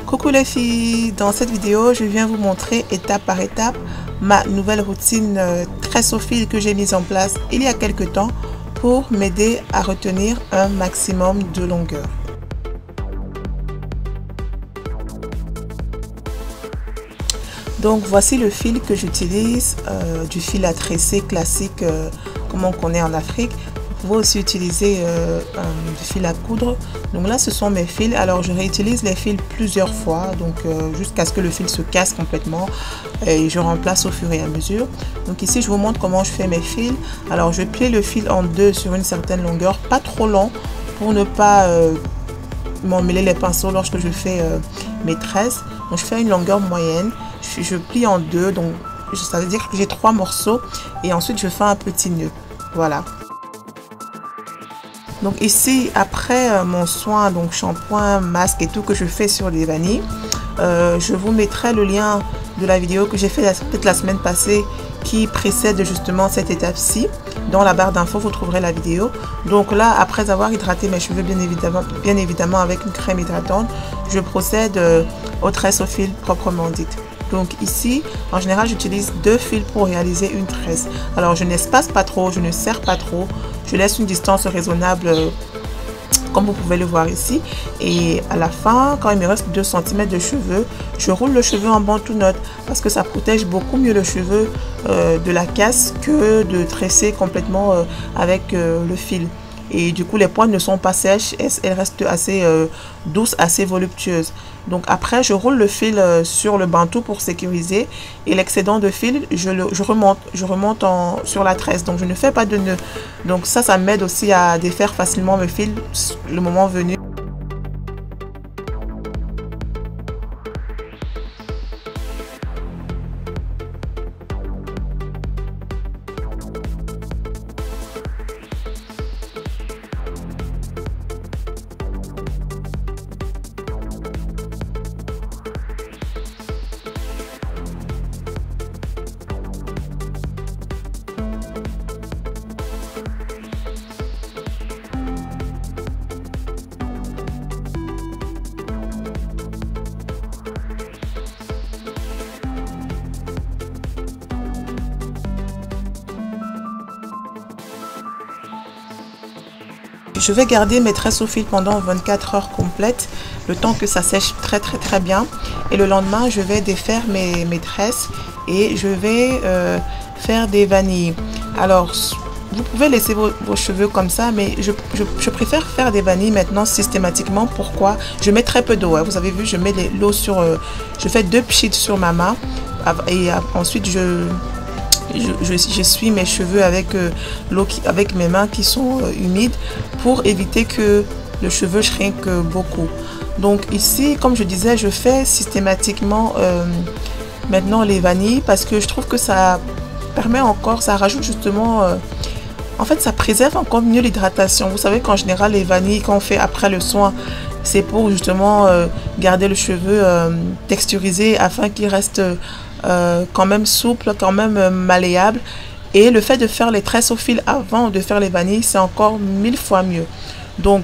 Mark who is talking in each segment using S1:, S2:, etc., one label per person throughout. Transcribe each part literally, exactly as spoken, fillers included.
S1: Coucou les filles, dans cette vidéo je viens vous montrer étape par étape ma nouvelle routine tresse au fil que j'ai mise en place il y a quelques temps pour m'aider à retenir un maximum de longueur. Donc voici le fil que j'utilise, euh, du fil à tresser classique euh, comme on connaît en Afrique. Vous pouvez aussi utiliser euh, un, du fil à coudre. Donc là ce sont mes fils. Alors je réutilise les fils plusieurs fois, donc euh, jusqu'à ce que le fil se casse complètement et je remplace au fur et à mesure. Donc ici je vous montre comment je fais mes fils. Alors je plie le fil en deux sur une certaine longueur, pas trop long pour ne pas euh, m'emmêler les pinceaux lorsque je fais euh, mes tresses. Donc je fais une longueur moyenne, je, je plie en deux, donc ça veut dire que j'ai trois morceaux et ensuite je fais un petit nœud. Voilà. Donc ici, après euh, mon soin, donc shampoing, masque et tout que je fais sur les vanilles, euh, je vous mettrai le lien de la vidéo que j'ai fait peut-être la semaine passée qui précède justement cette étape-ci. Dans la barre d'infos, vous trouverez la vidéo. Donc là, après avoir hydraté mes cheveux, bien évidemment, bien évidemment avec une crème hydratante, je procède euh, aux tresses au fil proprement dites. Donc ici, en général, j'utilise deux fils pour réaliser une tresse. Alors, je n'espace pas trop, je ne serre pas trop. Je laisse une distance raisonnable, euh, comme vous pouvez le voir ici. Et à la fin, quand il me reste deux centimètres de cheveux, je roule le cheveu en bandeau note parce que ça protège beaucoup mieux le cheveu euh, de la casse que de tresser complètement euh, avec euh, le fil. Et du coup les pointes ne sont pas sèches, elles restent assez euh, douces, assez voluptueuses. Donc après je roule le fil euh, sur le bantou pour sécuriser et l'excédent de fil je, le, je remonte, je remonte en, sur la tresse, donc je ne fais pas de nœud. Donc ça, ça m'aide aussi à défaire facilement le fil le moment venu. Je vais garder mes tresses au fil pendant vingt-quatre heures complètes, le temps que ça sèche très très très bien. Et le lendemain, je vais défaire mes, mes tresses et je vais euh, faire des vanilles. Alors, vous pouvez laisser vos, vos cheveux comme ça, mais je, je, je préfère faire des vanilles maintenant systématiquement. Pourquoi? Je mets très peu d'eau. Hein. Vous avez vu, je mets l'eau sur... Euh, je fais deux pchits sur ma main et ensuite je... Je, je, je suis mes cheveux avec euh, l'eau avec mes mains qui sont euh, humides pour éviter que le cheveu shrinque euh, beaucoup. Donc ici, comme je disais, je fais systématiquement euh, maintenant les vanilles parce que je trouve que ça permet encore, ça rajoute justement, euh, en fait ça préserve encore mieux l'hydratation. Vous savez qu'en général les vanilles qu'on fait après le soin, c'est pour justement euh, garder le cheveu euh, texturisé afin qu'il reste Euh, quand même souple, quand même euh, malléable. Et le fait de faire les tresses au fil avant de faire les vanilles, c'est encore mille fois mieux. Donc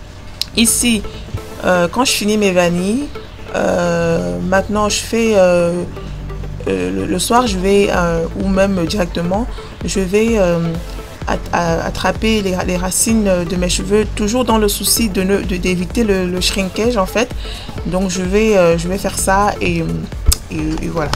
S1: ici, euh, quand je finis mes vanilles, euh, maintenant je fais euh, euh, le, le soir, je vais euh, ou même directement, je vais euh, attraper les, les racines de mes cheveux, toujours dans le souci de ne, de, d'éviter le, le shrinkage en fait. Donc je vais, euh, je vais faire ça et, et, et voilà.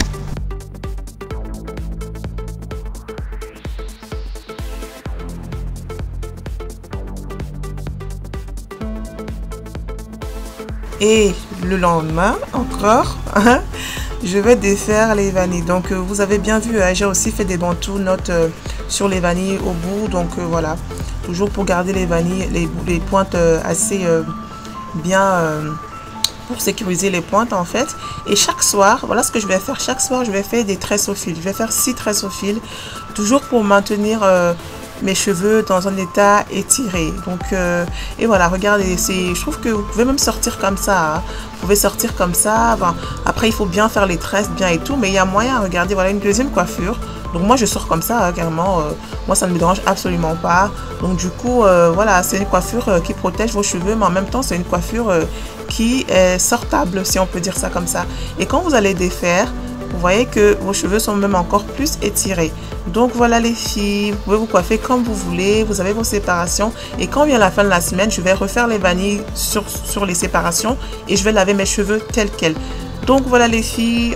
S1: Et le lendemain, encore, je vais défaire les vanilles. Donc, euh, vous avez bien vu, hein, j'ai aussi fait des bantous notes euh, sur les vanilles au bout. Donc, euh, voilà. Toujours pour garder les vanilles, les, les pointes euh, assez euh, bien, euh, pour sécuriser les pointes, en fait. Et chaque soir, voilà ce que je vais faire. Chaque soir, je vais faire des tresses au fil. Je vais faire six tresses au fil. Toujours pour maintenir... Euh, mes cheveux dans un état étiré. Donc euh, et voilà, regardez, c'est, je trouve que vous pouvez même sortir comme ça, hein. Vous pouvez sortir comme ça. Bon, après il faut bien faire les tresses bien et tout, mais il y a moyen. Regardez, voilà une deuxième coiffure. Donc moi je sors comme ça, hein, carrément. Euh, moi ça ne me dérange absolument pas. Donc du coup euh, voilà, c'est une coiffure euh, qui protège vos cheveux, mais en même temps c'est une coiffure euh, qui est sortable, si on peut dire ça comme ça. Et quand vous allez défaire, vous voyez que vos cheveux sont même encore plus étirés. Donc voilà les filles, vous pouvez vous coiffer comme vous voulez, vous avez vos séparations. Et quand vient la fin de la semaine, je vais refaire les vanilles sur, sur les séparations et je vais laver mes cheveux tels quels. Donc voilà les filles.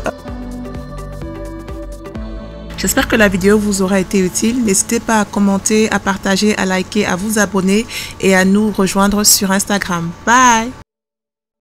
S1: J'espère que la vidéo vous aura été utile. N'hésitez pas à commenter, à partager, à liker, à vous abonner et à nous rejoindre sur Instagram. Bye!